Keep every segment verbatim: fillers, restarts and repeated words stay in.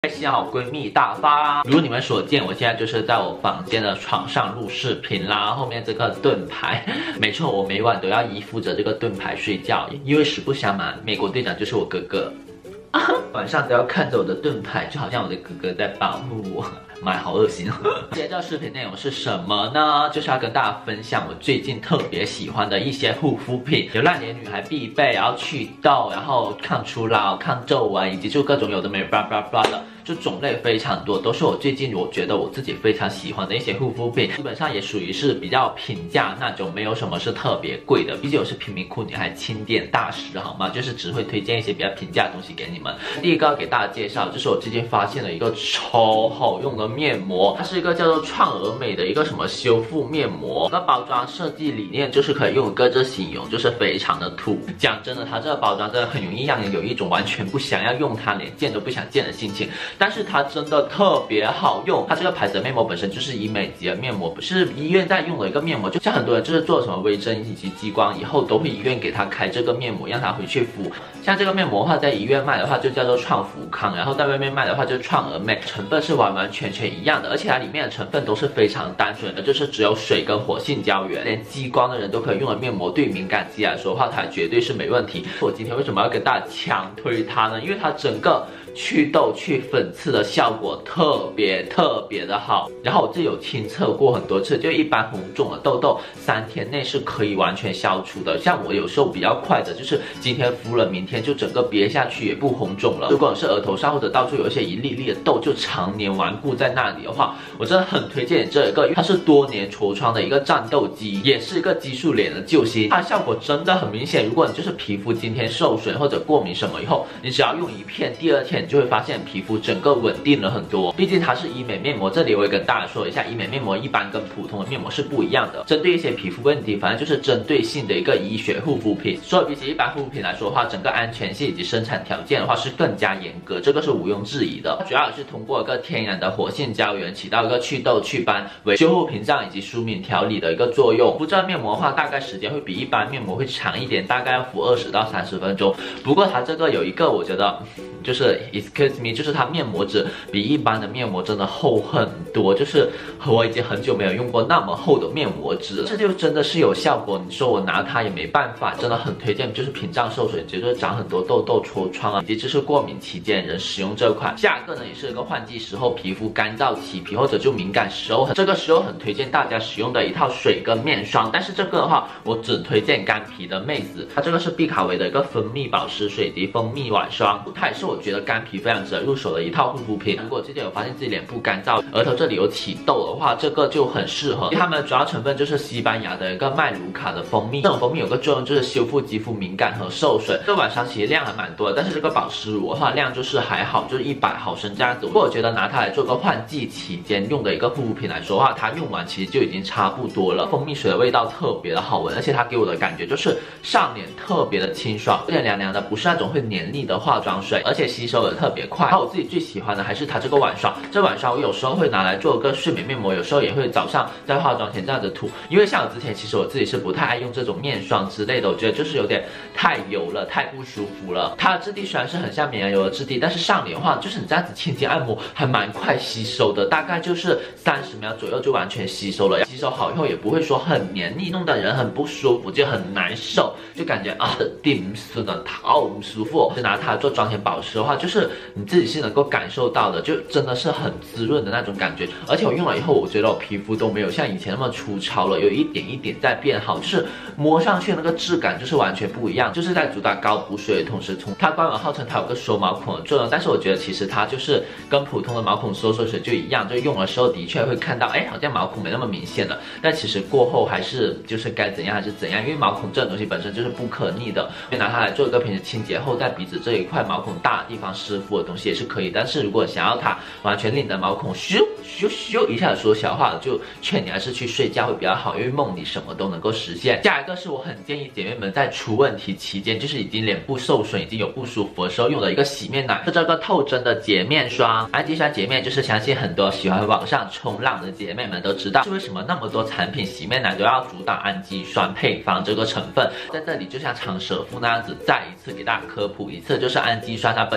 幸好闺蜜大发，如你们所见，我现在就是在我房间的床上录视频啦。后面这个盾牌，没错，我每晚都要依附着这个盾牌睡觉，因为实不相瞒，美国队长就是我哥哥。晚上都要看着我的盾牌，就好像我的哥哥在保护我。妈，好恶心哦！今天这视频内容是什么呢？就是要跟大家分享我最近特别喜欢的一些护肤品，有烂脸女孩必备，然后祛痘，然后抗初老、抗皱纹，以及就各种有的没巴拉巴拉的。就种类非常多，都是我最近我觉得我自己非常喜欢的一些护肤品，基本上也属于是比较平价那种，没有什么是特别贵的。毕竟我是贫民窟女孩清点大师，好吗？就是只会推荐一些比较平价的东西给你们。第一个要给大家介绍，就是我最近发现了一个超好用的面膜，它是一个叫做创尔美的一个什么修复面膜。这个包装设计理念就是可以用一个字形容，就是非常的土。讲真的，它这个包装真的很容易让人有一种完全不想要用它，连见都不想见的心情。但是它真的特别好用，它这个牌子的面膜本身就是医美级的面膜，不是医院在用的一个面膜。就像很多人就是做什么微针以及激光以后，都会医院给他开这个面膜，让他回去敷。像这个面膜的话，在医院卖的话就叫做创福康，然后在外面卖的话就是创尔美，成分是完完全全一样的，而且它里面的成分都是非常单纯的，就是只有水跟活性胶原，连激光的人都可以用的面膜，对于敏感肌来说的话，它绝对是没问题。我今天为什么要跟大家强推它呢？因为它整个祛痘去粉刺的效果特别特别的好，然后我自己有亲测过很多次，就一般红肿的痘痘三天内是可以完全消除的。像我有时候比较快的，就是今天敷了，明天就整个憋下去也不红肿了。如果是额头上或者到处有一些一粒粒的痘，就常年顽固在那里的话，我真的很推荐这一个，因为它是多年痤疮的一个战斗机，也是一个激素脸的救星。它的效果真的很明显，如果你就是皮肤今天受损或者过敏什么以后，你只要用一片，第二天你就会发现皮肤整个稳定了很多。毕竟它是医美面膜，这里我也跟大家说一下，医美面膜一般跟普通的面膜是不一样的，针对一些皮肤问题，反正就是针对性的一个医学护肤品。所以比起一般护肤品来说的话，整个安全性以及生产条件的话是更加严格，这个是毋庸置疑的。主要也是通过一个天然的活性胶原，起到一个祛痘、祛斑、为修护屏障以及舒敏调理的一个作用。敷这面膜的话，大概时间会比一般面膜会长一点，大概要敷二十到三十分钟。不过它这个有一个我觉得就是 excuse me， 就是它面膜纸比一般的面膜真的厚很多，就是我已经很久没有用过那么厚的面膜纸，这就真的是有效果。你说我拿它也没办法，真的很推荐，就是屏障受损，就是长很多痘痘、痤疮啊，以及就是过敏期间人使用这款。下一个呢也是一个换季时候皮肤干燥起皮或者就敏感时候，这个时候很推荐大家使用的一套水跟面霜。但是这个的话，我只推荐干皮的妹子，它这个是碧卡维的一个蜂蜜保湿水及蜂蜜晚霜，它也是我觉得干皮非常值得入手的一套护肤品。如果之前有发现自己脸部干燥，额头这里有起痘的话，这个就很适合。它们的主要成分就是西班牙的一个麦卢卡的蜂蜜，这种蜂蜜有个作用就是修复肌肤敏感和受损。这个晚上其实量还蛮多的，但是这个保湿乳的话量就是还好，就是一百毫升这样子。不过我觉得拿它来做个换季期间用的一个护肤品来说的话，它用完其实就已经差不多了。蜂蜜水的味道特别的好闻，而且它给我的感觉就是上脸特别的清爽，有点凉凉的，不是那种会黏腻的化妆水，而且吸收的特别快。然后我自己最喜欢的还是它这个晚霜，这晚霜我有时候会拿来做个睡眠面膜，有时候也会早上在化妆前这样子涂。因为像我之前其实我自己是不太爱用这种面霜之类的，我觉得就是有点太油了，太不舒服了。它的质地虽然是很像绵羊油的质地，但是上脸的话就是你这样子轻轻按摩还蛮快吸收的，大概就是三十秒左右就完全吸收了。吸收好以后也不会说很黏腻，弄得人很不舒服，就很难受，就感觉啊顶死的好不舒服。就拿它做妆前保湿的话，就是你自己是能够感受到的，就真的是很滋润的那种感觉。而且我用了以后，我觉得我皮肤都没有像以前那么粗糙了，有一点一点在变好，就是摸上去那个质感就是完全不一样，就是在主打高补水的同时，从它官网号称它有个收毛孔的作用，但是我觉得其实它就是跟普通的毛孔收缩水就一样，就用的时候的确会看到，哎，好像毛孔没那么明显了，但其实过后还是就是该怎样还是怎样，因为毛孔这种东西本身就是不可逆的，所以拿它来做一个平时清洁后在鼻子这一块毛孔大的地方湿敷的东西也是可以。但是如果想要它完全令你的毛孔咻咻咻一下缩小的话，就劝你还是去睡觉会比较好，因为梦里什么都能够实现。下一个是我很建议姐妹们在出问题期间，就是已经脸部受损已经有不舒服的时候用的一个洗面奶，是这个透真的洁面霜。氨基酸洁面就是相信很多喜欢网上冲浪的姐妹们都知道，是为什么那么多产品洗面奶都要主打氨基酸配方这个成分。在这里就像长舌妇那样子再一次给大家科普一次，就是氨基酸它本身的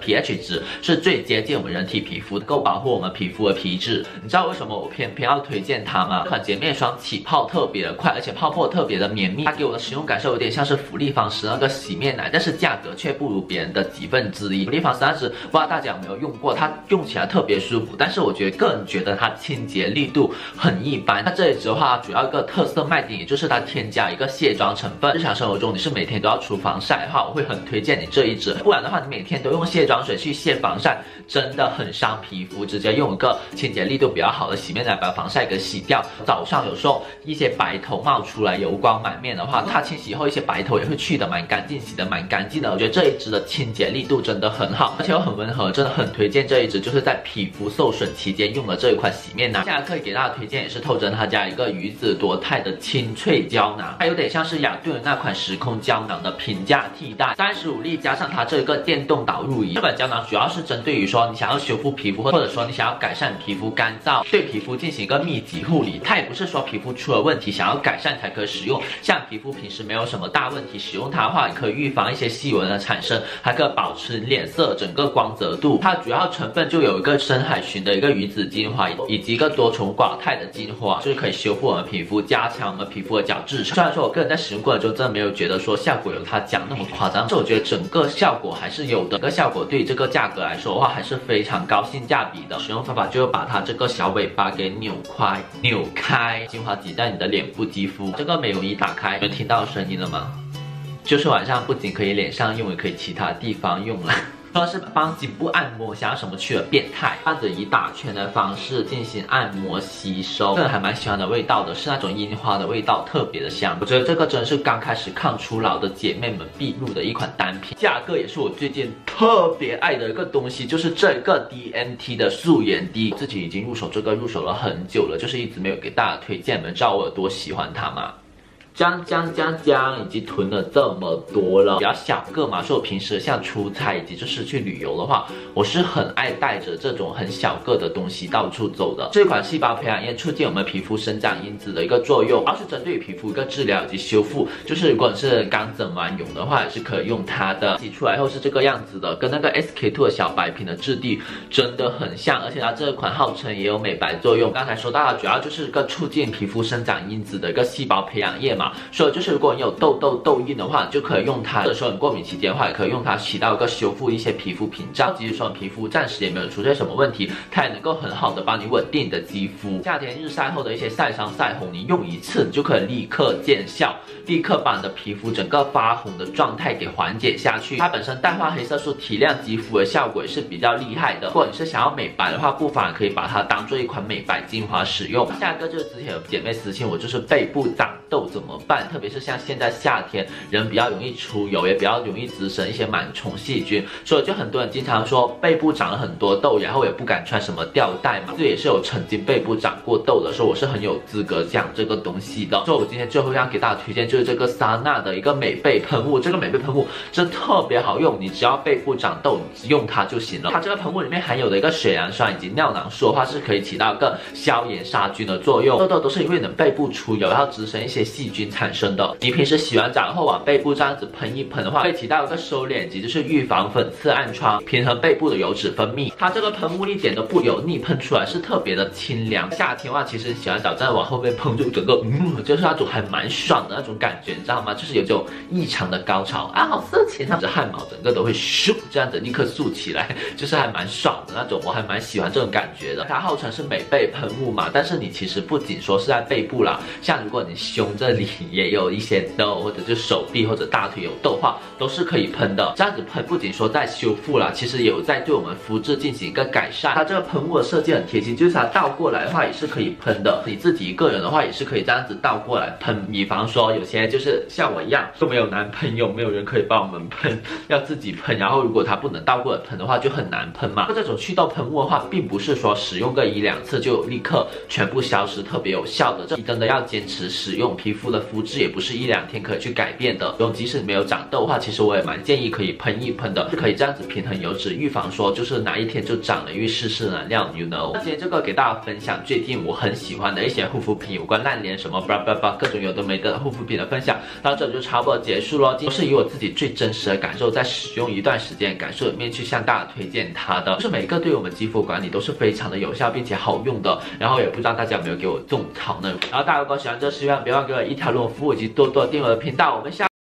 pH 值是最接近我们人体皮肤的，够保护我们皮肤的皮质。你知道为什么我偏偏要推荐它吗？这款洁面霜起泡特别的快，而且泡沫特别的绵密，它给我的使用感受有点像是芙丽芳丝那个洗面奶，但是价格却不如别人的几分之一。芙丽芳丝当时不知道大家有没有用过，它用起来特别舒服，但是我觉得个人觉得它清洁力度很一般。那这一支的话，主要一个特色卖点，也就是它添加一个卸妆成分。日常生活中你是每天都要涂防晒的话，我会很推荐你这一支。不然的话，你每天都用卸妆水去卸防晒，真的很伤皮肤。直接用一个清洁力度比较好的洗面奶把防晒给洗掉。早上有时候一些白头冒出来，油光满面的话，它清洗后一些白头也会去得蛮干净，洗得蛮干净的。我觉得这一支的清洁力度真的很好，而且又很温和，真的很推荐这一支，就是在皮肤受损期间用的这一款洗面奶。现在可以给大家推荐也是透真他家一个鱼子多肽的清脆胶囊，它有点像是雅顿那款时空胶囊的平价替代，三十五粒加上它这个电动导入仪。这款胶囊主要是针对于说你想要修复皮肤，或者说你想要改善皮肤干燥，对皮肤进行一个密集护理。它也不是说皮肤出了问题想要改善才可以使用，像皮肤平时没有什么大问题，使用它的话，也可以预防一些细纹的产生，还可以保持脸色整个光泽度。它主要成分就有一个深海鲟的一个鱼子精华，以及一个多重寡肽的精华，就是可以修复我们皮肤，加强我们皮肤的角质。虽然说我个人在使用过程中真的没有觉得说效果有它讲那么夸张，但是我觉得整个效果还是有的，整个效果对这个价格来说的话还是非常高性价比的。使用方法就是把它这个小尾巴给扭开，扭开，精华挤在你的脸部肌肤。这个美容仪打开，你们听到声音了吗？就是晚上不仅可以脸上用，也可以其他地方用了。说是帮颈部按摩，想要什么去了变态，按着以打圈的方式进行按摩吸收，个人还蛮喜欢的味道的，是那种樱花的味道，特别的香。我觉得这个真的是刚开始抗初老的姐妹们必入的一款单品，价格也是我最近特别爱的一个东西，就是这个 D M T 的素颜滴，自己已经入手这个入手了很久了，就是一直没有给大家推荐，你们知道我有多喜欢它吗？将将将将，已经囤了这么多了，比较小个嘛，所以我平时像出差以及就是去旅游的话，我是很爱带着这种很小个的东西到处走的。这款细胞培养液促进我们皮肤生长因子的一个作用，主要是针对于皮肤一个治疗以及修复。就是如果你是刚整完容的话，也是可以用它的。洗出来后是这个样子的，跟那个 S K two 的小白瓶的质地真的很像，而且它这款号称也有美白作用。刚才说到的主要就是一个促进皮肤生长因子的一个细胞培养液嘛。所以就是如果你有痘痘痘印的话，就可以用它。这时候你过敏期间的话，也可以用它起到一个修复一些皮肤屏障。即使说皮肤暂时也没有出现什么问题，它也能够很好的帮你稳定你的肌肤。夏天日晒后的一些晒伤晒红，你用一次你就可以立刻见效，立刻把你的皮肤整个发红的状态给缓解下去。它本身淡化黑色素提亮肌肤的效果也是比较厉害的。如果你是想要美白的话，不妨可以把它当做一款美白精华使用。下一个就是之前有姐妹私信我，就是背部长痘怎么办？特别是像现在夏天，人比较容易出油，也比较容易滋生一些螨虫细菌，所以就很多人经常说背部长了很多痘，然后也不敢穿什么吊带嘛。这也是有曾经背部长过痘的，所以我是很有资格讲这个东西的。所以我今天最后要给大家推荐就是这个莎娜的一个美背喷雾，这个美背喷雾真的特别好用，你只要背部长痘，你用它就行了。它这个喷雾里面含有的一个水杨酸以及尿囊素的话，是可以起到一个消炎杀菌的作用。痘痘都是因为你的背部出油，然后滋生一些细菌产生的。你平时洗完澡后往背部这样子喷一喷的话，可以起到一个收敛及就是预防粉刺暗疮，平衡背部的油脂分泌。它这个喷雾一点都不油腻，喷出来是特别的清凉。夏天的话，其实洗完澡再往后面喷，就整个嗯，就是那种还蛮爽的那种感觉，你知道吗？就是有这种异常的高潮啊，好色情啊！这汗毛整个都会咻这样子立刻竖起来，就是还蛮爽的那种，我还蛮喜欢这种感觉的。它号称是美背喷雾嘛，但是你其实不仅说是在背部啦，像如果你胸这里也有一些痘，或者就手臂或者大腿有痘的话，都是可以喷的。这样子喷不仅说在修复啦，其实也有在对我们肤质进行一个改善。它这个喷雾的设计很贴心，就是它倒过来的话也是可以喷的。你自己一个人的话也是可以这样子倒过来喷。比方说有些就是像我一样都没有男朋友，没有人可以帮我们喷，要自己喷。然后如果它不能倒过来喷的话，就很难喷嘛。这种祛痘喷雾的话，并不是说使用个一两次就立刻全部消失，特别有效的。这你真的要坚持使用， 种皮肤的肤质也不是一两天可以去改变的。用即使没有长痘的话，其实我也蛮建议可以喷一喷的，是可以这样子平衡油脂，预防说就是哪一天就长了因为湿湿能量 ，you know。那今天这个给大家分享最近我很喜欢的一些护肤品，有关烂脸什么叭叭叭各种有的没的护肤品的分享，到这就差不多结束咯。都是以我自己最真实的感受，在使用一段时间感受里面去向大家推荐它的，就是每个对我们肌肤管理都是非常的有效并且好用的。然后也不知道大家有没有给我种草呢？然后大家如果喜欢这视频，别忘了给我一条龙服务以及多多订阅我的频道。我们下。